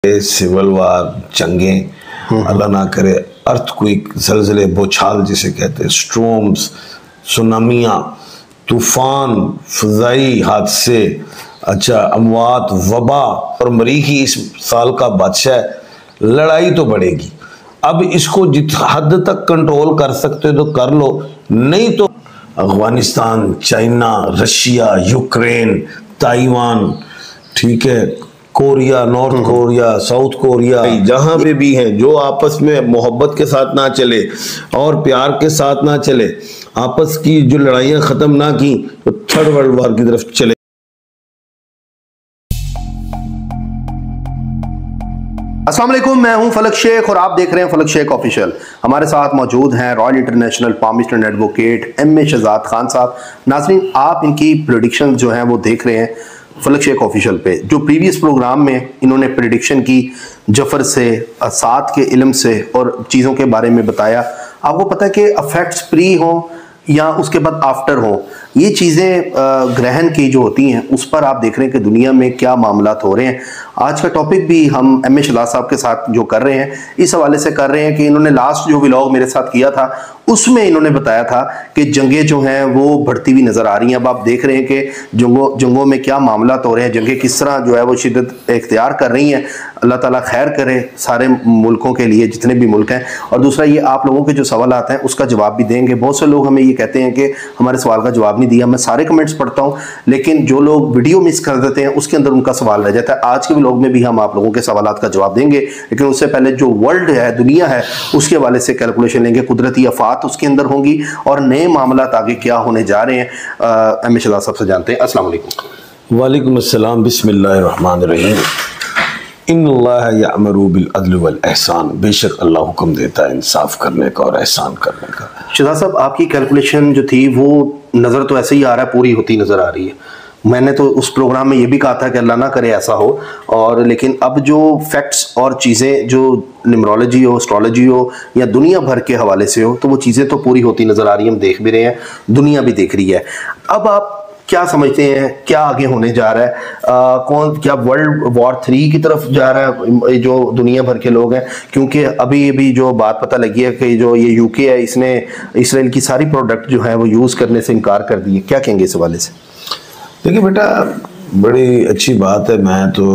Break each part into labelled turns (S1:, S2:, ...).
S1: Civil वार, जंगें, अल्लाह ना करे, earthquake, ज़लज़ले, बौछार जिसे कहते हैं, स्ट्रोम्स, सुनामियाँ, तूफान, फ़ज़ाई हादसे, अच्छा अमवात, वबा और मरीखी इस साल का बादशाह है। लड़ाई तो बढ़ेगी, अब इसको जित हद तक कंट्रोल कर सकते हो तो कर लो, नहीं तो Afghanistan, China, Russia, Ukraine, Taiwan, ठीक है, Korea, north Korea, south Korea, जहां पे भी हैं, जो आपस में मोहब्बत के साथ ना चले और प्यार के साथ ना चले, आपस की जो लड़ाइयां खत्म ना की, तो थर्ड वर्ल्ड वार की तरफ चले।
S2: अस्सलाम वालेकुम, मैं हूं फलक शेख और आप देख रहे हैं फलक शेख ऑफिशियल। हमारे साथ मौजूद हैं royal international palm eastern advocate M A. Shahzad Khan साहब। नाज़रीन, आप इनकी प्रेडिक्शन जो हैं वो देख रहे हैं फलक शेख ऑफिशियल पे। जो प्रीवियस प्रोग्राम में इन्होंने प्रेडिक्शन की जफर से, साथ के इल्म से और चीज़ों के बारे में बताया, आपको पता है कि अफेक्ट्स प्री हों या उसके बाद आफ्टर हो, ये चीज़ें ग्रहण की जो होती हैं उस पर आप देख रहे हैं कि दुनिया में क्या मामलात हो रहे हैं। आज का टॉपिक भी हम एम.ए. शहजाद साहब के साथ जो कर रहे हैं इस हवाले से कर रहे हैं कि इन्होंने लास्ट जो व्लॉग मेरे साथ किया था उसमें इन्होंने बताया था कि जंगें जो हैं वो बढ़ती हुई नज़र आ रही हैं। अब आप देख रहे हैं कि जंगों में क्या मामलात हो रहे हैं, जंगें किस तरह जो है वो शिद्दत इख्तियार कर रही हैं। अल्लाह ताला खैर करे सारे मुल्कों के लिए, जितने भी मुल्क हैं। और दूसरा ये आप लोगों के जो सवाल आते हैं उसका जवाब भी देंगे। बहुत से लोग हमें ये कहते हैं कि हमारे सवाल का जवाब नहीं दिया। मैं सारे कमेंट्स पढ़ता हूँ, लेकिन जो लोग वीडियो मिस कर देते हैं उसके अंदर उनका सवाल रह जाता है। आज के व्लॉग में भी हम आप लोगों के सवालात का जवाब देंगे, लेकिन उससे पहले जो वर्ल्ड है, दुनिया है, उसके हवाले से कैलकुलेशन लेंगे। कुदरती आफात उसके अंदर होंगी और नए मामलात आगे क्या होने जा रहे हैं, एम.ए. शहजाद साहब से जानते हैं। अस्सलाम वालेकुम।
S1: वालेकुम अस्सलाम, बिस्मिल्लाहिर्रहमानिर्रहीम। इन्नल्लाह यअमुरु बिल अद्ल वल एहसान, बेशक अल्लाह हुक्म देता है इंसाफ करने का और एहसान करने का।
S2: शहजाद साहब, आपकी कैलकुलेशन जो थी वो नज़र तो ऐसे ही आ रहा है, पूरी होती नज़र आ रही है। मैंने तो उस प्रोग्राम में ये भी कहा था कि अल्लाह ना करे ऐसा हो, और लेकिन अब जो फैक्ट्स और चीज़ें जो न्यूमरोलॉजी हो, एस्ट्रोलॉजी हो या दुनिया भर के हवाले से हो, तो वो चीज़ें तो पूरी होती नज़र आ रही है, हम देख भी रहे हैं, दुनिया भी देख रही है। अब आप क्या समझते हैं क्या आगे होने जा रहा है? क्या वर्ल्ड वॉर 3 की तरफ जा रहा है जो दुनिया भर के लोग हैं? क्योंकि अभी जो बात पता लगी है कि जो ये यूके है, इसने इसराइल की सारी प्रोडक्ट जो है वो यूज़ करने से इनकार कर दिए। क्या कहेंगे इस हवाले से?
S1: देखिए बेटा, बड़ी अच्छी बात है। मैं तो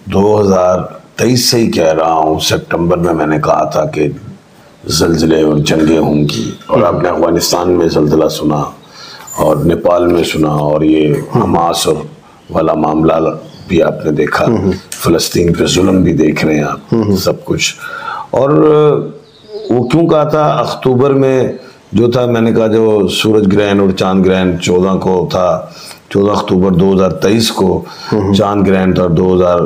S1: 2023 से ही कह रहा हूँ, सितंबर में मैंने कहा था कि ज़लज़ले और जंगें होंगी, और आपने अफगानिस्तान में ज़लज़ला सुना और नेपाल में सुना, और ये हमास और वाला मामला भी आपने देखा, फ़लस्तीन पे जुल्म भी देख रहे हैं आप, सब कुछ। और वो क्यों कहा था अक्टूबर में जो था, मैंने कहा जो सूरज ग्रहण और चांद ग्रहण 14 को था, 14 अक्टूबर 2023 को चांद ग्रहण था,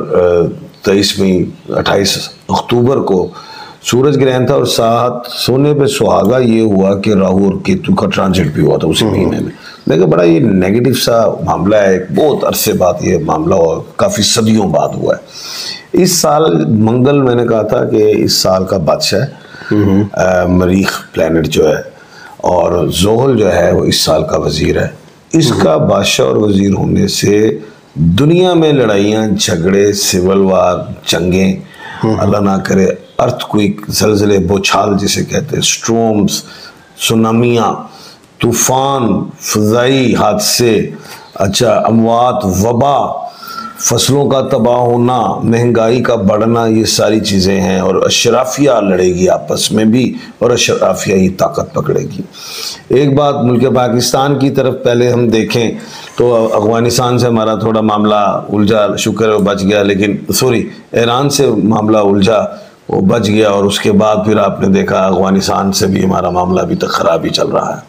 S1: 2023 में 28 अक्टूबर को सूरज ग्रहण था, और साथ सोने पे सुहागा ये हुआ कि राहु और केतु का ट्रांजिट भी हुआ था उसी महीने में। देखिए बड़ा ये नेगेटिव सा मामला है, बहुत अरसे बाद ये मामला हुआ, काफ़ी सदियों बाद हुआ है। इस साल मंगल, मैंने कहा था कि इस साल का बादशाह है, मरीख प्लैनेट जो है, और जोहल जो है वो इस साल का वजीर है। इसका बादशाह और वजीर होने से दुनिया में लड़ाइयाँ, झगड़े, सिविल वार, जंगें, अल्लाह ना करे, अर्थक्वेक, ज़लज़ले, बौछार जिसे कहते हैं, स्ट्रोम्स, सुनामियाँ, तूफान, फ़ज़ाई हादसे, अच्छा अमवात, वबा, फसलों का तबाह होना, महंगाई का बढ़ना, ये सारी चीज़ें हैं। और अशराफिया लड़ेगी आपस में भी, और अशराफिया ही ताकत पकड़ेगी। एक बात मुल्क पाकिस्तान की तरफ पहले हम देखें तो अफगानिस्तान से हमारा थोड़ा मामला उलझा, शुक्र है बच गया, लेकिन सॉरी ईरान से मामला उलझा, वो बच गया, और उसके बाद फिर आपने देखा अफगानिस्तान से भी हमारा मामला अभी तक ख़राब ही चल रहा है।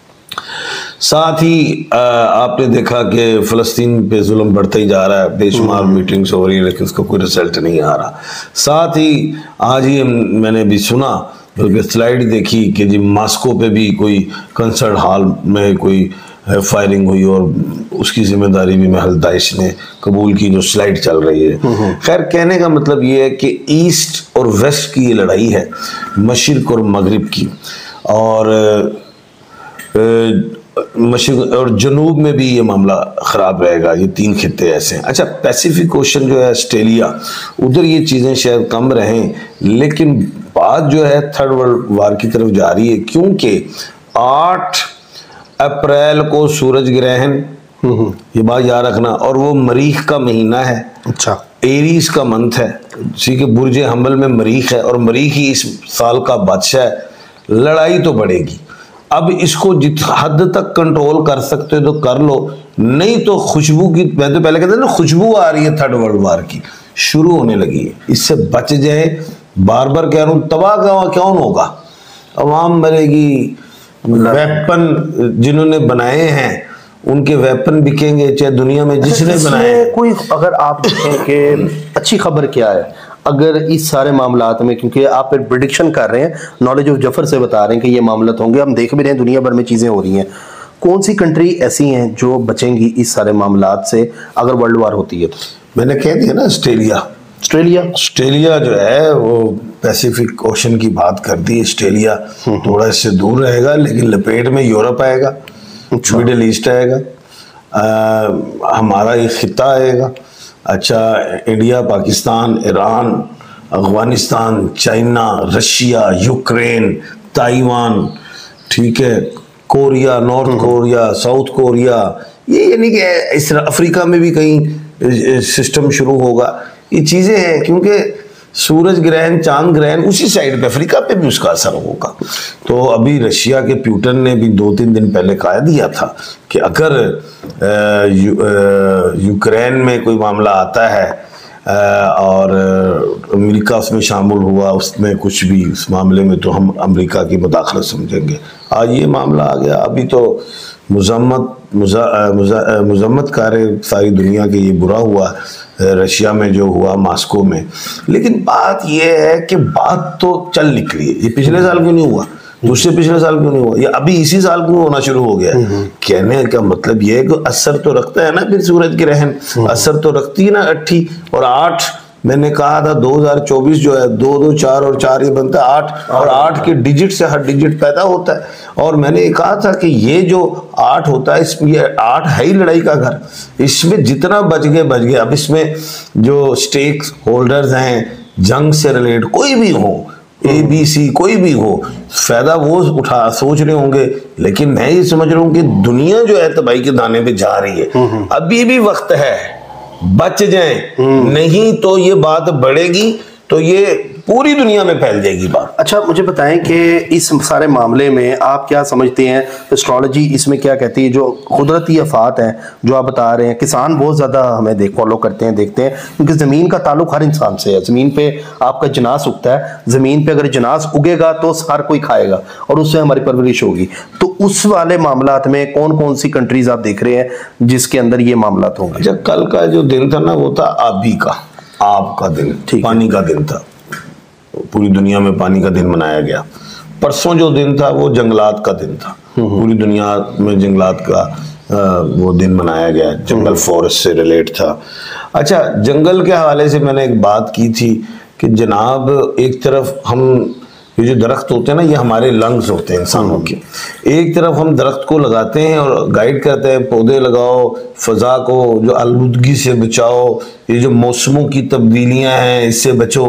S1: साथ ही आपने देखा कि फ़लस्तीन पे जुल्म बढ़ता ही जा रहा है, बेशुमार मीटिंग्स हो रही है, लेकिन उसका कोई रिजल्ट नहीं आ रहा। साथ ही आज ही मैंने भी सुना, बल्कि स्लाइड देखी कि जी मॉस्को पे भी कोई कंसर्ट हॉल में कोई फायरिंग हुई, और उसकी जिम्मेदारी भी महल दाइश ने कबूल की, जो स्लाइड चल रही है। खैर, कहने का मतलब ये है कि ईस्ट और वेस्ट की ये लड़ाई है, मशरिक और मगरिब की। और मशरिक और जनूब में भी ये मामला ख़राब रहेगा। ये 3 खित्ते ऐसे हैं। अच्छा, पैसिफिक ओशन जो है ऑस्ट्रेलिया, उधर ये चीज़ें शायद कम रहें, लेकिन बात जो है थर्ड वर्ल्ड वार की तरफ जा रही है, क्योंकि 8 अप्रैल को सूरज ग्रहण, ये बात याद रखना, और वो मरीख का महीना है।
S2: अच्छा,
S1: एरीज का मंथ है, ठीक है, बुर्ज हमल में मरीख है और मरीख ही इस साल का बादशाह है। लड़ाई तो बढ़ेगी। अब इसको जित हद तक कंट्रोल कर सकते हो तो कर लो, नहीं तो खुशबू की, मैं तो पहले कहता था ना, खुशबू आ रही है थर्ड वर्ल्ड वार की, शुरू होने लगी है। इससे बच जाए, बार बार कह रहा हूँ, तबाह कौन होगा? अवाम मरेगी। वेपन जिन्होंने बनाए हैं उनके वेपन बिकेंगे, चाहे दुनिया में जिसने बनाए।
S2: कोई अगर आप देखें कि अच्छी खबर क्या है अगर इस सारे मामलात में, क्योंकि आप एक प्रिडिक्शन कर रहे हैं, नॉलेज ऑफ जफर से बता रहे हैं कि ये मामलात होंगे, हम देख भी रहे हैं दुनिया भर में चीज़ें हो रही हैं, कौन सी कंट्री ऐसी हैं जो बचेंगी इस सारे मामलात से अगर वर्ल्ड वार होती है तो?
S1: मैंने कह दिया ना, ऑस्ट्रेलिया जो है वो पैसिफिक ओशन की बात कर दी। ऑस्ट्रेलिया थोड़ा इससे दूर रहेगा, लेकिन लपेट में यूरोप आएगा, मिडिल ईस्ट आएगा, हमारा ये खिता आएगा। अच्छा, India, Pakistan, Iran, Afghanistan, China, Russia, Ukraine, Taiwan, ठीक है, Korea, north Korea, south Korea, ये यानी कि इस अफ्रीका में भी कहीं सिस्टम शुरू होगा। ये चीज़ें हैं, क्योंकि सूरज ग्रहण, चांद ग्रहण उसी साइड पे, अफ्रीका पे भी उसका असर होगा। तो अभी रशिया के पुतिन ने भी 2-3 दिन पहले कह दिया था कि अगर यूक्रेन में कोई मामला आता है और अमेरिका उसमें शामिल हुआ, उसमें कुछ भी उस मामले में, तो हम अमेरिका की मुदाखलत समझेंगे। आज ये मामला आ गया, अभी तो मुजम्मत कार्य सारी दुनिया के, ये बुरा हुआ रशिया में जो हुआ, मॉस्को में। लेकिन बात यह है कि बात तो चल निकली है। ये पिछले साल क्यों नहीं हुआ, दूसरे पिछले साल क्यों नहीं हुआ, ये अभी इसी साल क्यों होना शुरू हो गया? कहने का मतलब ये है कि असर तो रखता है ना, फिर सूरज ग्रहण असर तो रखती है ना। 8 और 8 मैंने कहा था 2024 जो है 2, 2, 4 और 4 ये बनता है 8, और 8 के डिजिट से हर डिजिट पैदा होता है। और मैंने ये कहा था कि ये जो 8 होता है, इसमें ये 8 है ही लड़ाई का घर, इसमें जितना बच गए। अब इसमें जो स्टेक होल्डर्स हैं, जंग से रिलेटेड कोई भी हो, ABC कोई भी हो, फायदा वो सोच रहे होंगे। लेकिन मैं ये समझ रहा हूँ कि दुनिया जो है तबाही के दाने पे जा रही है, अभी भी वक्त है, बच जाएं, नहीं तो ये बात बढ़ेगी, तो ये पूरी दुनिया में फैल जाएगी बात।
S2: अच्छा, मुझे बताएं कि इस सारे मामले में आप क्या समझते हैं, एस्ट्रोलॉजी इसमें क्या कहती है? जो कुदरती आफात हैं जो आप बता रहे हैं, किसान बहुत ज़्यादा हमें फॉलो करते हैं, देखते हैं, क्योंकि ज़मीन का ताल्लुक हर इंसान से है। ज़मीन पे आपका जनास उगता है, ज़मीन पे अगर जनास उगेगा तो हर कोई खाएगा और उससे हमारी परवरिश होगी। तो उस वाले मामलात में कौन कौन सी कंट्रीज आप देख रहे हैं जिसके अंदर ये मामलात होंगे?
S1: अच्छा, कल का जो दिन था ना, वो था आपका दिन, पानी का दिन था। पूरी दुनिया में पानी का दिन मनाया गया। परसों जो दिन था वो जंगलात का दिन था, पूरी दुनिया में जंगलात का वो दिन मनाया गया, जंगल फॉरेस्ट से रिलेट था। अच्छा, जंगल के हवाले से मैंने एक बात की थी कि जनाब, एक तरफ हम ये जो दरख्त होते हैं ना, ये हमारे लंग्स होते हैं इंसानों के। एक तरफ हम दरख्त को लगाते हैं और गाइड करते हैं, पौधे लगाओ, फजा को जो आलूदगी से बचाओ, ये जो मौसमों की तब्दीलियां हैं इससे बचो।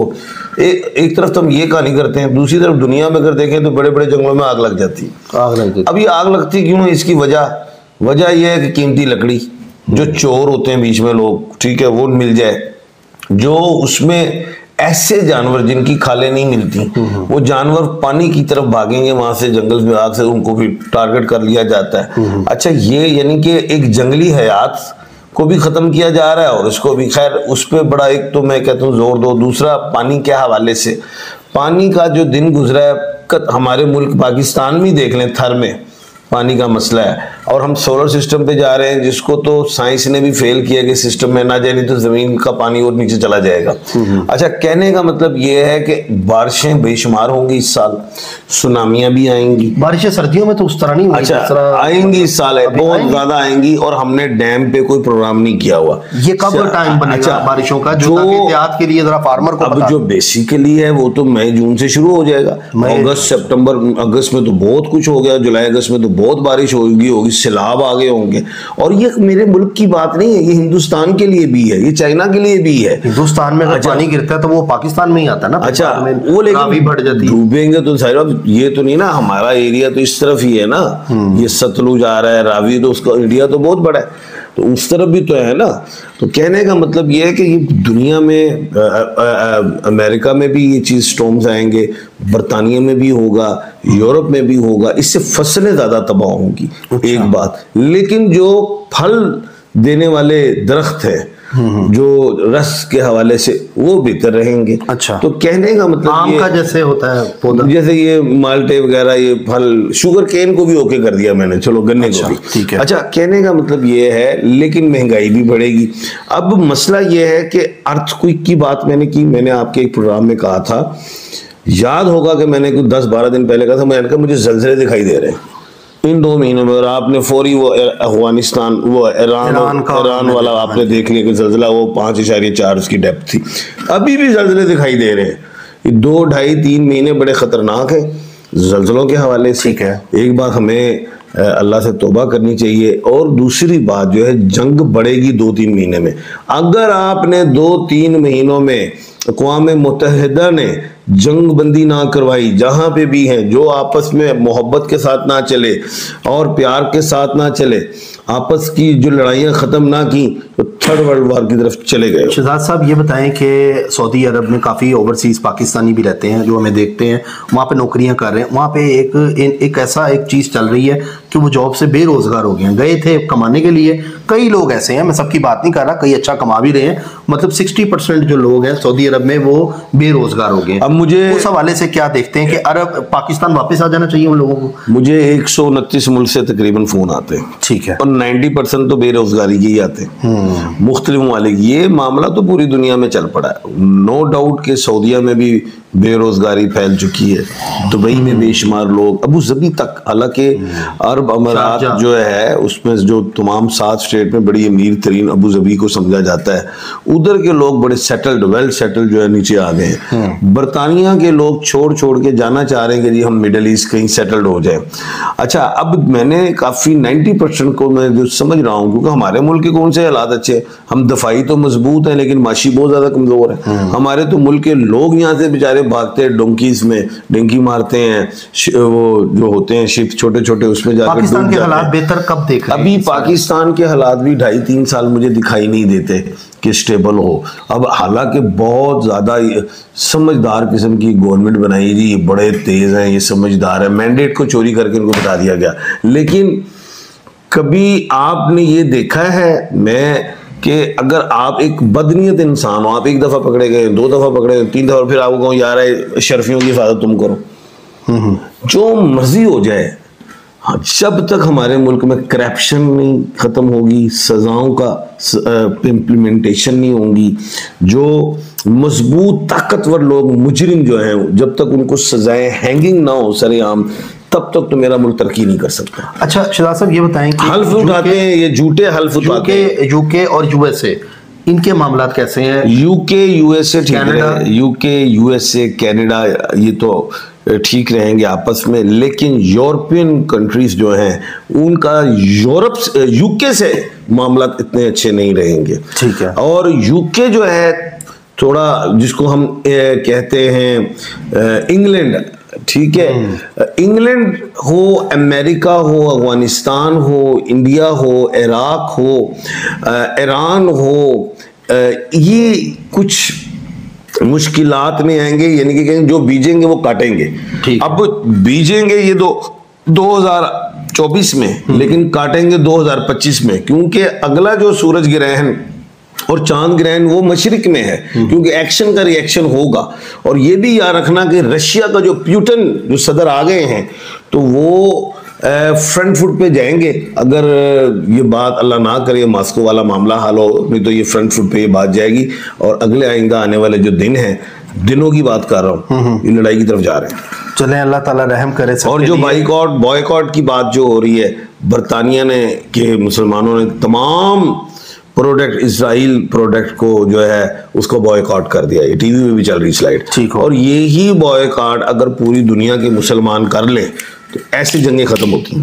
S1: एक तरफ तो हम ये कहानी करते हैं, दूसरी तरफ दुनिया में अगर देखें तो बड़े बड़े जंगलों में आग लग जाती है। अब ये आग लगती क्यों है? इसकी वजह यह है कि कीमती लकड़ी, जो चोर होते हैं बीच में लोग, ठीक है, वो मिल जाए, जो उसमें ऐसे जानवर जिनकी खालें नहीं मिलती, वो जानवर पानी की तरफ भागेंगे, वहां से जंगल में आग से उनको भी टारगेट कर लिया जाता है। अच्छा, ये यानी कि एक जंगली हयात को भी खत्म किया जा रहा है और इसको भी, खैर उस पर बड़ा एक तो मैं कहता हूँ जोर दो। दूसरा, पानी के हवाले से, पानी का जो दिन गुजरा है, हमारे मुल्क पाकिस्तान में देख लें, थर में पानी का मसला है, और हम सोलर सिस्टम पे जा रहे हैं, जिसको तो साइंस ने भी फेल किया कि सिस्टम में ना जाए, नहीं तो जमीन का पानी और नीचे चला जाएगा। अच्छा, कहने का मतलब ये है कि बारिशें बेशुमार होंगी इस साल, सुनामियां भी आएंगी।
S2: बारिशें सर्दियों में तो उस तरह नहीं होगी।
S1: अच्छा, आएंगी इस साल, है बहुत ज्यादा आएंगी, और हमने डैम पे कोई प्रोग्राम नहीं किया हुआ।
S2: ये कब टाइम बनेगा बारिशों का, जो एहतियात के लिए जरा फार्मर को?
S1: अब जो बेसिकली है वो तो मई जून से शुरू हो जाएगा। अगस्त सितंबर, अगस्त में तो बहुत कुछ हो गया, जुलाई अगस्त में तो बहुत बारिश होगी, सैलाब आ गए होंगे। और ये मेरे मुल्क की बात नहीं है, ये हिंदुस्तान के लिए भी है, ये चाइना के लिए भी है।
S2: हिंदुस्तान में अगर पानी गिरता है तो वो पाकिस्तान में ही आता है ना।
S1: अच्छा, वो लेकिन
S2: बढ़ जाती है,
S1: डूबेंगे तो साहब ये तो नहीं ना, हमारा एरिया तो इस तरफ ही है ना, ये सतलुज आ रहा है, रावी, तो उसका एरिया तो बहुत बड़ा है, तो उस तरफ भी तो है ना। तो कहने का मतलब ये है कि ये दुनिया में अमेरिका में भी ये चीज स्टॉर्म्स आएंगे, बरतानिया में भी होगा, यूरोप में भी होगा, इससे फसलें ज्यादा तबाह होंगी। अच्छा। एक बात, लेकिन जो फल देने वाले दरख्त है, जो रस के हवाले से, वो बेहतर रहेंगे।
S2: अच्छा।
S1: तो कहने का मतलब
S2: आम का जैसे होता है पौधा,
S1: जैसे ये माल्टे वगैरह, ये फल, शुगर केन को भी ओके कर दिया मैंने, चलो गन्ने को भी
S2: ठीक है।
S1: अच्छा, कहने का मतलब ये है, लेकिन महंगाई भी बढ़ेगी। अब मसला ये है कि अर्थक्वेक की बात मैंने की, मैंने आपके एक प्रोग्राम में कहा था, याद होगा कि मैंने कुछ 10-12 दिन पहले कहा था, मैंने कहा मुझे जलजले दिखाई दे रहे हैं इन 2 महीनों में। और आपने फौरी वो अफगानिस्तान, वो ईरान वाला आपने देख लिया कि जलजिला वो 5.4 उसकी डेप्थ थी। अभी भी जलजिले दिखाई दे रहे हैं। 2, 2.5, 3 महीने बड़े खतरनाक है जलजिलों के हवाले से।
S2: ठीक है, एक
S1: बात हमें अल्लाह से तौबा करनी चाहिए, और दूसरी बात जो है, जंग बढ़ेगी 2-3 महीने में। अगर आपने 2-3 महीनों में अक़वाम मुत्तहिदा ने जंग बंदी ना करवाई, जहां पे भी हैं, जो आपस में मोहब्बत के साथ ना चले और प्यार के साथ ना चले, आपस की जो लड़ाइयां खत्म ना की, तो थर्ड वर्ल्ड वार की तरफ चले गए।
S2: शहजाद साहब ये बताएं कि सऊदी अरब में काफ़ी ओवरसीज पाकिस्तानी भी रहते हैं जो हमें देखते हैं, वहाँ पे नौकरियां कर रहे हैं, वहाँ पे एक ऐसा एक चीज़ चल रही है कि वो जॉब से बेरोजगार हो गए हैं। गए थे कमाने के लिए, कई लोग ऐसे हैं, मैं सबकी बात नहीं कर रहा, कई अच्छा कमा भी रहे हैं, मतलब 60% जो लोग हैं सऊदी अरब में वो बेरोजगार हो गए।
S1: अब मुझे
S2: उस हवाले से क्या देखते हैं कि अरब पाकिस्तान वापस आ जाना चाहिए उन लोगों को?
S1: मुझे 129 मुल्क से तकरीबन फोन आते हैं।
S2: ठीक है,
S1: और 90% तो बेरोजगारी के ही आते हैं, मुख्तलिफ ममालिक। ये मामला तो पूरी दुनिया में चल पड़ा है, नो डाउट कि सऊदीया में भी बेरोजगारी फैल चुकी है, दुबई में बेशुमार लोग, अबू जबी तक, हालांकि अरब अमीरात जो है उसमें जो तमाम 7 स्टेट में बड़ी अमीर तरीन अबू जबी को समझा जाता है, उधर के लोग बड़े सेटल्ड, वेल सेटल्ड जो है नीचे आ गए हैं। बरतानिया के लोग छोड़ के जाना चाह रहे हैं कि जी हम मिडल ईस्ट कहीं सेटल्ड हो जाए। अच्छा, अब मैंने काफी 90% को मैं जो समझ रहा हूँ, क्योंकि हमारे मुल्क के कौन से हालात अच्छे, हम दफाई तो मजबूत हैं लेकिन माशी बहुत ज्यादा कमजोर है। हमारे तो मुल्क के लोग यहाँ से बेचारे भागते हैं, डोंकीज में डंकी मारते हैं, वो जो होते हैं शिप छोटे छोटे, उसमें जाकर
S2: पाकिस्तान के हालात बेहतर कब देख रहे हैं?
S1: अभी पाकिस्तान के हालात भी 2.5-3 साल मुझे दिखाई नहीं देते कि स्टेबल हो। अब हालांकि बहुत ज्यादा समझदार किस्म की गवर्नमेंट बनाई जी, बड़े तेज हैं, ये समझदार है, मैंडेट को चोरी करके इनको बता दिया गया। लेकिन कभी आपने ये देखा है मैं कि अगर आप एक बदनीयत इंसान हो, आप एक दफा पकड़े गए, 2 दफा पकड़े गए, 3 दफा, फिर आपको कहूँ यार शर्फियों की हिफाजत तुम करो, जो मर्जी हो जाए, जब तक हमारे मुल्क में करप्शन नहीं खत्म होगी, सजाओं का इम्प्लीमेंटेशन नहीं होगी, जो मजबूत ताकतवर लोग मुजरिम जो हैं, जब तक उनको सजाएं हैंगिंग ना हो सरेआम, तब तक तो मेरा मुल्क तरक्की नहीं कर सकता।
S2: अच्छा शहजाद साहब ये बताएं कि
S1: हल्फ उठाते हैं, ये झूठे हल्फ उठाते हैं।
S2: यूके और यूएसए, इनके मामलात कैसे हैं?
S1: यूके यूएसए ठीक है, यूके यूएसए कनाडा ये तो ठीक रहेंगे आपस में, लेकिन यूरोपियन कंट्रीज जो हैं उनका यूके से मामला इतने अच्छे नहीं रहेंगे। ठीक है, और यूके जो है थोड़ा जिसको हम कहते हैं इंग्लैंड, ठीक है, इंग्लैंड हो, अमेरिका हो, अफगानिस्तान हो, इंडिया हो, इराक हो, ईरान हो, ये कुछ मुश्किलात में आएंगे, यानी कि जो बीजेंगे वो काटेंगे। अब बीजेंगे ये 2024 में, लेकिन काटेंगे 2025 में, क्योंकि अगला जो सूरज ग्रहण और चांद ग्रहण वो मशरिक में है, क्योंकि एक्शन का रिएक्शन होगा। और ये भी याद रखना कि रशिया का जो पुतिन जो सदर आ गए हैं, तो वो फ्रंट फुट पे जाएंगे। अगर ये बात अल्लाह ना करे मॉस्को वाला मामला हल हो, नहीं तो ये फ्रंट फुट पे ये बात जाएगी, और अगले आइंदा आने वाले जो दिन हैं, दिनों की बात कर रहा हूँ, ये लड़ाई की तरफ जा रहे हैं।
S2: चलें, अल्लाह ताला रहम करे।
S1: और जो बॉयकॉट की बात जो हो रही है, बरतानिया ने के मुसलमानों ने तमाम प्रोडक्ट, इजराइल प्रोडक्ट को जो है उसको बॉयकॉट कर दिया। ये टीवी में भी चल रही स्लाइड।
S2: ठीक है,
S1: और यही बॉयकॉट अगर पूरी दुनिया के मुसलमान कर ले तो ऐसी जंगें खत्म होती हैं।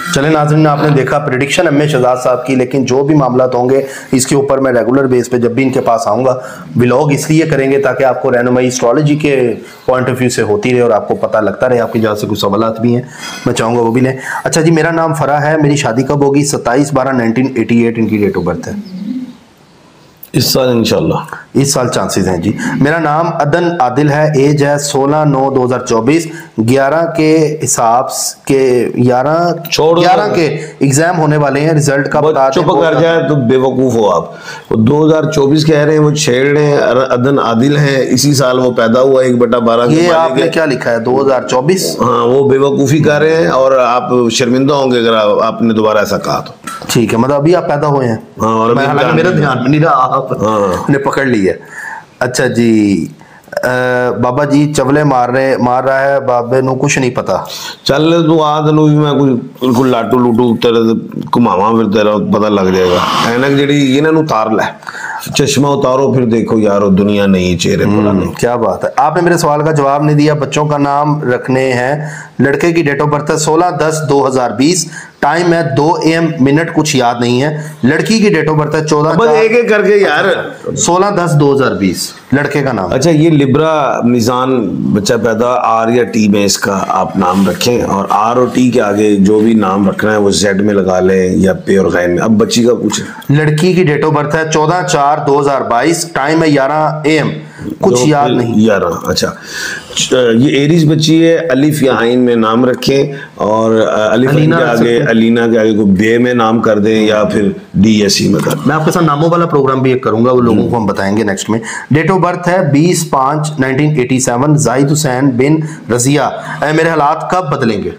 S2: चले नाज़रीन, आपने देखा प्रेडिक्शन एम ए शहजाद साहब की, लेकिन जो भी मामला होंगे इसके ऊपर मैं रेगुलर बेस पे जब भी इनके पास आऊँगा व्लॉग इसलिए करेंगे ताकि आपको रहनुमाई एस्ट्रोलॉजी के पॉइंट ऑफ व्यू से होती रहे और आपको पता लगता रहे। आपकी जहाँ से कुछ सवालात भी हैं, मैं चाहूँगा वो भी लें। अच्छा जी, मेरा नाम फरा है, मेरी शादी कब होगी? 27/12/1988 इनकी डेट ऑफ बर्थ है।
S1: इस साल इंशाल्लाह,
S2: इस साल चांसेस हैं जी। मेरा नाम अदन आदिल है, एज है 16/9/2024। 11 के हिसाब के 11 के एग्जाम होने वाले हैं, रिजल्ट का बता
S1: चुप कर जाए तो बेवकूफ हो आप। वो 2024 कह रहे हैं, वो छेड़ रहे हैं। अदन आदिल है, इसी साल वो पैदा हुआ 1/12।
S2: ये आपने क्या लिखा है 2024?
S1: हाँ, वो बेवकूफी कर रहे हैं और आप शर्मिंदा होंगे अगर आपने दोबारा ऐसा कहा तो।
S2: ठीक है, मतलब अभी आप पैदा हुए हैं।
S1: हाँ, और
S2: हालांकि मेरा ध्यान में नहीं रहा, आपने पकड़ लिया। अच्छा जी, बाबा जी चवले मार रहा है, बाबे नु कुछ नहीं पता।
S1: चल तू आद नु भी मैं बिल्कुल लाटू लूटू तेरे घुमावा, फिर तेरा पता लग जाएगा। ऐनक जेडी इन्हां नु उतार ले, चश्मा उतारो, फिर देखो यारो दुनिया नहीं चेहरे पुराने।
S2: क्या बात है, आपने मेरे सवाल का जवाब नहीं दिया। बच्चों का नाम रखने हैं, लड़के की डेट ऑफ बर्थ है 16/10/2020, टाइम है 2 AM मिनट कुछ याद नहीं है। लड़की की डेट ऑफ बर्थ है 14
S1: एक एक करके यार
S2: 16/10/2020, लड़के का नाम।
S1: अच्छा, ये लिब्रा मिजान बच्चा पैदा आर या टी में इसका आप नाम रखें, और आर और टी के आगे जो भी नाम रखना है वो जेड में लगा लें या पे और गैन में। अब बच्ची का पूछे।
S2: लड़की की डेट ऑफ बर्थ है 14/4/2022, टाइम है 11 AM कुछ याद नहीं।
S1: 11। अच्छा, ये एरीज बच्ची है, अलिफ या आइन में नाम रखें, और अलिफ के आगे अलीना के आगे को बे में नाम कर दें या फिर डी या सी में कर।
S2: मैं आपके साथ नामों वाला प्रोग्राम भी एक करूंगा, वो लोगों को हम बताएंगे नेक्स्ट में। डेट ऑफ बर्थ है 20/5/1987, जाहिद हुसैन बिन रजिया। मेरे हालात कब बदलेंगे?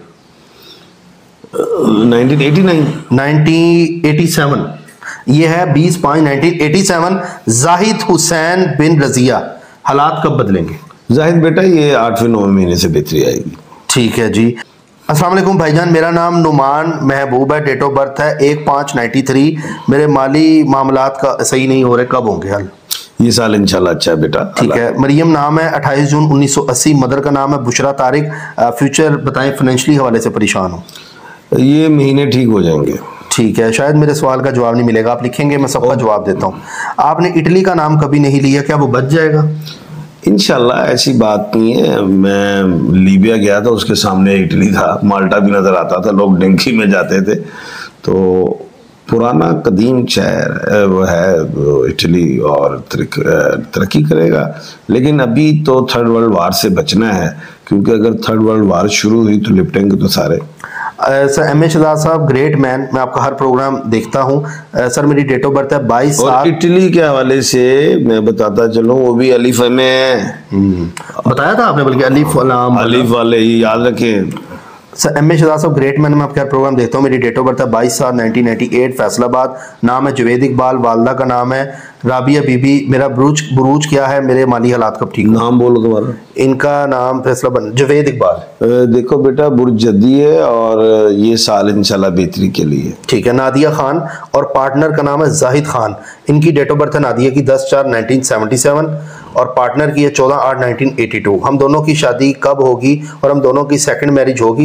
S2: 1987। ये है 20/5/1987, जाहिद हुसैन बिन रजिया। हालात कब बदलेंगे?
S1: जाहिद बेटा, ये 8वें-9वें महीने से बेहतरी आएगी।
S2: ठीक है जी। अस्सलाम वालेकुम भाईजान, मेरा नाम नुमान महबूब है, डेट ऑफ बर्थ है 1/5/93। मेरे माली मामलात का सही नहीं हो रहे, कब होंगे हल?
S1: ये साल इंशाल्लाह अच्छा है बेटा।
S2: ठीक है। मरियम नाम है, 28 जून 1980। मदर का नाम है बुशरा तारिक। फ्यूचर बताएं, फाइनेंशियली हवाले से परेशान हूँ।
S1: ये महीने ठीक हो जाएंगे।
S2: ठीक है, शायद मेरे सवाल का जवाब नहीं मिलेगा, आप लिखेंगे मैं सबका जवाब देता हूँ। आपने इटली का नाम कभी नहीं लिया, क्या वो बच जाएगा?
S1: इंशाल्लाह ऐसी बात नहीं है। मैं लीबिया गया था, उसके सामने इटली था, माल्टा भी नजर आता था, लोग डंकी में जाते थे। तो पुराना कदीम शहर वो है इटली, और तरक्की करेगा। लेकिन अभी तो थर्ड वर्ल्ड वार से बचना है, क्योंकि अगर थर्ड वर्ल्ड वार शुरू हुई तो लिपटेंगे तो सारे।
S2: सर एम ए शहजाद साहब, ग्रेट मैन, मैं आपका हर प्रोग्राम देखता हूँ। सर मेरी डेट ऑफ बर्थ है 22
S1: और इटली के हवाले से मैं बताता चलूं, वो भी अलीफ में है।
S2: बताया था आपने, बल्कि अलीफ
S1: वाले ही याद रखें।
S2: सर एम ए शहजाद साहब, ग्रेट मैन, मैं आपका प्रोग्राम देखता हूँ। मेरी डेट ऑफ बर्थ है 22/7/1998, फैसलाबाद। नाम है जुवेद इकबाल, वालदा का नाम है राबिया बीबी। मेरा बुरूज क्या है? मेरे माली हालात कब ठीक?
S1: नाम बोलो तुम्हारा।
S2: इनका नाम फैसलाबाद, जुवेद इकबाल।
S1: देखो बेटा, बुर्ज जद्दी है, और ये साल इंशाल्लाह बेहतरी के लिए।
S2: ठीक है। नादिया खान, और पार्टनर का नाम है जाहिद खान। इनकी डेट ऑफ बर्थ है नादिया की 10/4/1977, और पार्टनर की है 14/8/1982। हम दोनों की शादी कब होगी, और हम दोनों की सेकंड मैरिज होगी?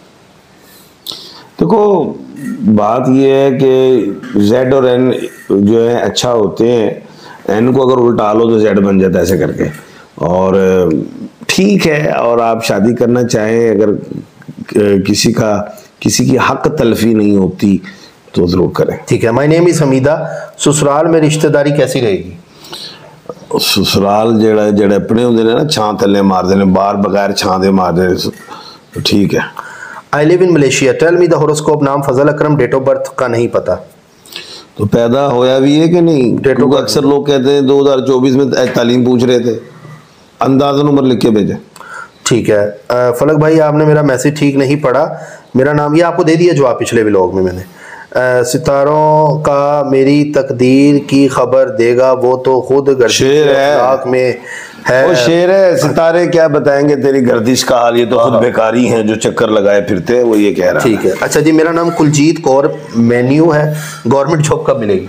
S1: देखो, बात यह है कि जेड और एन जो है अच्छा होते हैं। एन को अगर उल्टा लो तो जेड बन जाता है, ऐसे करके। और ठीक है, और आप शादी करना चाहें, अगर किसी की हक तलफी नहीं होती तो जरूर करें।
S2: ठीक है। My name is Hamida. ससुराल में रिश्तेदारी कैसी रहेगी?
S1: ससुराल जेड़े अपने होंगे ना, छां थले मारते हैं, बाहर बगैर छां दे मारते, ठीक है।
S2: I live in Malaysia, tell me the horoscope. नाम Fazal Akram, date of birth का नहीं पता।
S1: तो पैदा होया भी है कि नहीं?
S2: डेट ऑफ
S1: अक्सर लोग कहते हैं 2024 में तालीम पूछ रहे थे, अंदाज़न उम्र लिख के भेजे।
S2: ठीक है। फलक भाई, आपने मेरा मैसेज ठीक नहीं पढ़ा। मेरा नाम, ये आपको दे दिया जवाब पिछले व्लॉग में मैंने। सितारों का मेरी तकदीर की खबर देगा, वो तो खुद गर्दिश में है।
S1: वो शेर है, सितारे क्या बताएंगे तेरी गर्दिश का हाल, ये तो खुद बेकारी हैं जो चक्कर लगाए फिरते हैं, वो ये कह रहा है।
S2: ठीक है। अच्छा जी, मेरा नाम कुलजीत कौर मेन्यू है। गवर्नमेंट जॉब कब मिलेगी?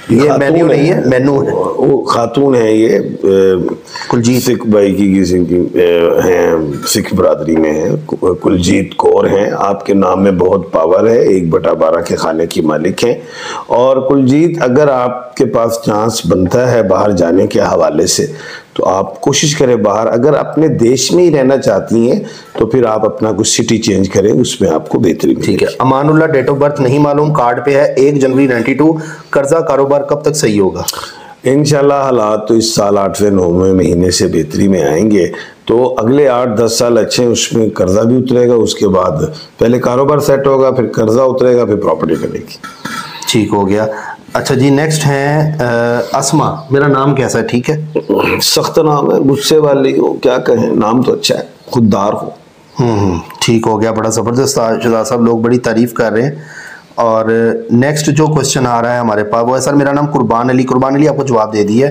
S2: ये मेन्यू नहीं है, मेनू है।
S1: वो खातून है ये,
S2: कुलजीत
S1: सिख भाई की किसी की हैं, सिख बरादरी में है, कुलजीत कौर हैं। आपके नाम में बहुत पावर है, 1/12 के खाने की मालिक हैं। और कुलजीत, अगर आपके पास चांस बनता है बाहर जाने के हवाले से तो आप कोशिश करें बाहर। अगर अपने देश में ही रहना चाहती हैं तो फिर आप अपना कुछ सिटी चेंज करें, उसमें आपको बेहतरी मिलेगी।
S2: ठीक है। अमानुल्लाह, डेट ऑफ बर्थ नहीं मालूम, कार्ड पे है 1 जनवरी 92। कर्जा कारोबार कब तक सही होगा?
S1: इंशाल्लाह हालात तो इस साल 8वें-9वें महीने से बेहतरी में आएंगे, तो अगले 8-10 साल अच्छे हैं। उसमें कर्जा भी उतरेगा, उसके बाद पहले कारोबार सेट होगा, फिर कर्जा उतरेगा, फिर प्रॉपर्टी बनेगी।
S2: ठीक हो गया। अच्छा जी, नेक्स्ट है अस्मा। मेरा नाम कैसा है? ठीक है।
S1: सख्त नाम है, गुस्से वाली हो, क्या कहें, नाम तो अच्छा है, खुददार हो।
S2: ठीक हो गया, बड़ा ज़बरदस्त। शहजाद साहब लोग बड़ी तारीफ कर रहे हैं। और नेक्स्ट जो क्वेश्चन आ रहा है हमारे पास वो है, सर मेरा नाम कुर्बान अली। कुर्बान अली आपको जवाब दे दिया।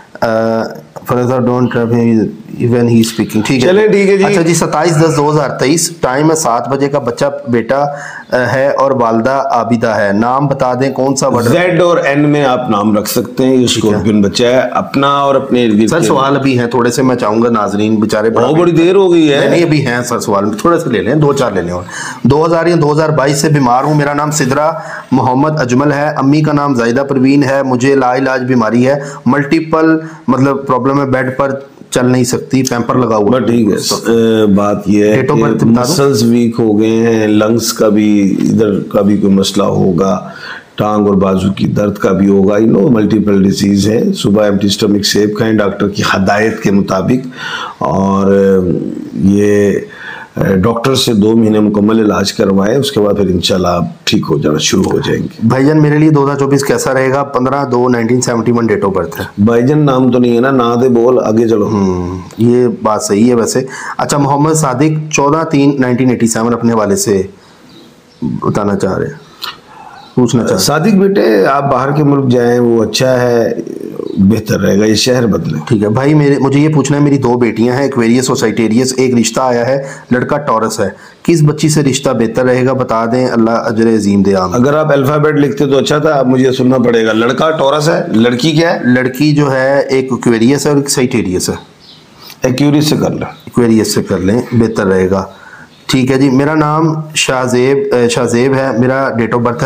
S2: Don't even he speaking. ठीक है,
S1: चलें, ठीक है जी।
S2: अच्छा जी, 27/10/2023, टाइम है 7 बजे का। बच्चा बेटा है और वालदा आबिदा है। नाम बता दें कौन सा वर्ड?
S1: Z और N में आप नाम रख सकते हैं। ये स्कॉर्पियन बच्चा है अपना और अपने इर्द गिर्द।
S2: सर सवाल अभी हैं थोड़े से, मैं चाहूंगा नाजरीन बेचारे
S1: बहुत बड़ी देर हो गई है।
S2: नहीं, अभी हैं सर सवाल, थोड़े से ले लें, 2-4 ले लें। और 2000 या 2022 से बीमार हूँ। मेरा नाम सिदरा मोहम्मद अजमल है। अम्मी का नाम जाहिदा परवीन है। मुझे लाइलाज बीमारी है, मल्टीपल मतलब प्रॉब्लम है, बेड पर चल नहीं सकती, पैम्पर लगा हुआ।
S1: ठीक है, बात ये है कि मसल्स वीक हो गए हैं, लंग्स का भी, इधर का भी कोई मसला होगा, टांग और बाजू की दर्द का भी होगा। मल्टीपल डिजीज है। सुबह एम्प्टी स्टमक सेब खाएं डॉक्टर की हदायत के मुताबिक। और ये डॉक्टर से 2 महीने मुकम्मल इलाज करवाएं, उसके बाद फिर इंशाल्लाह आप ठीक हो जाना शुरू हो जाएंगे।
S2: भाईजान मेरे लिए 2024 कैसा रहेगा? 15/2/1971 डेट ऑफ बर्थ है।
S1: भाईजान नाम तो नहीं है ना, ना दे बोल, आगे चलो।
S2: ये बात सही है वैसे। अच्छा, मोहम्मद सादिक 14/3/1987 अपने वाले से बताना चाह रहे हैं, पूछना चाह।
S1: सादिक बेटे, आप बाहर के मुल्क जाएं, वो अच्छा है, बेहतर रहेगा, ये शहर बदले।
S2: ठीक है भाई, मुझे ये पूछना है, मेरी 2 बेटियां हैं, एक्वेरियस और साइटेरियस। एक रिश्ता आया है, लड़का टॉरस है। किस बच्ची से रिश्ता बेहतर रहेगा बता दें, अल्लाह अजर अजीम दे।
S1: अगर आप अल्फाबेट लिखते तो अच्छा था, अब मुझे सुनना पड़ेगा। लड़का टॉरस है, लड़की क्या है?
S2: लड़की जो है एक एक्वेरियस है और एक साइटेरियस है।
S1: एक्वेरियस से कर लें,
S2: एक्वेरियस से कर लें, बेहतर रहेगा। ठीक है जी। मेरा नाम शाहजेब है। मेरा डेट ऑफ बर्थ है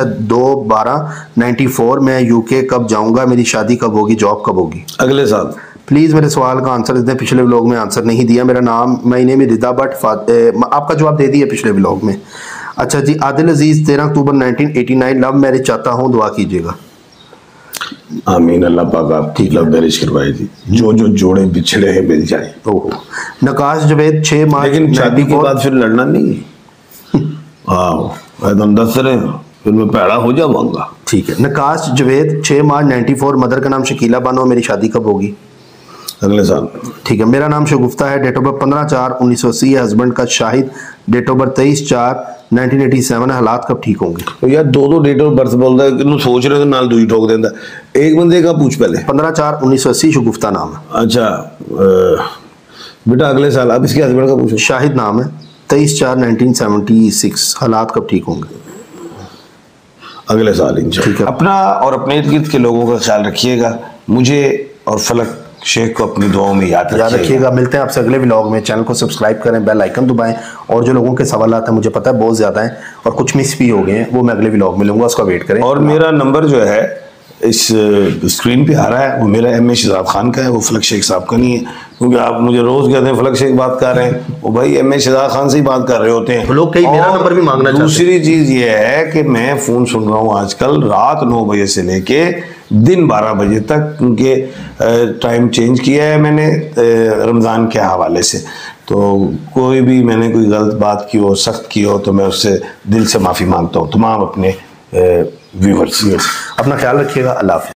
S2: 2/12/94। मैं यूके कब जाऊंगा? मेरी शादी कब होगी? जॉब कब होगी?
S1: अगले साल।
S2: प्लीज़ मेरे सवाल का आंसर दें, पिछले व्लॉग में आंसर नहीं दिया। मेरा नाम, महीने में रिदा भट्ट, आपका जवाब दे दिया पिछले व्लॉग में। अच्छा जी, आदिल अजीज़ 13 अक्टूबर 1989, लव मैरिज चाहता हूँ, दुआ कीजिएगा।
S1: आमीन, अल्लाह पाक आपकी लव मैरिज करवाई थी, जो जोड़े बिछड़े हैं मिल जाए।
S2: ओहो। नकाश जवेद 6 मार्च।
S1: लेकिन शादी के बाद फिर लड़ना नहीं है। तुम दस रहे फिर मैं पैड़ा हो जाऊंगा।
S2: ठीक है। नकाश जवेद 6 मार्च 94। मदर का नाम शकीला बानो। मेरी शादी कब होगी?
S1: अगले साल।
S2: ठीक है। मेरा नाम शगुफ्ता है। डेट ऑफ बर्थ 15/4/1980 है। हस्बैंड का शाहिद। डेट ऑफ बर्थ 23/4/1987 है। हालात कब ठीक होंगे?
S1: तो यार 2 डेट ऑफ बर्थ बोलता है कि सोच रहे थे नाल दूई ठोक देता। एक बंदे का पूछ पहले।
S2: 15/4/1980 शगुफ्ता नाम है।
S1: अच्छा बेटा, अगले साल। अब इसके हस्बैंड का पूछो।
S2: शाहिद नाम है। 23/4/1976। हालात कब ठीक होंगे?
S1: अगले साल इंशाल्लाह।
S2: ठीक है।
S1: अपना और अपने इर्द गिर्द के लोगों का ख्याल रखिएगा। मुझे और फलक शेख को अपनी दुआओं में याद
S2: रखिएगा। मिलते हैं आपसे अगले व्लॉग में। चैनल को सब्सक्राइब करें, बेल आइकन दबाएं। और जो लोगों के सवाल हैं, मुझे पता है बहुत ज़्यादा हैं और कुछ मिस भी हो गए हैं, वो मैं अगले व्लॉग में लूँगा, उसका वेट करें।
S1: और मेरा नंबर जो है इस स्क्रीन पे आ रहा है, वो मेरा MA शहजाद खान का है, वो फलक शेख साहब का नहीं है। क्योंकि आप मुझे रोज कहते हैं फलक शेख बात कर रहे हैं, वो भाई MA शहजाद खान से ही बात कर रहे होते हैं।
S2: लोग कई मेरा नंबर भी मांगना चाहते हैं।
S1: दूसरी चीज ये है कि मैं फोन सुन रहा हूँ आजकल रात 9 बजे से लेके दिन 12 बजे तक, क्योंकि टाइम चेंज किया है मैंने रमज़ान के हवाले से। तो कोई भी मैंने कोई गलत बात की हो, सख्त की हो, तो मैं उससे दिल से माफ़ी मांगता हूँ तमाम अपने व्यूअर्स।
S2: अपना ख्याल रखिएगा। अल्लाह हाफ़िज़।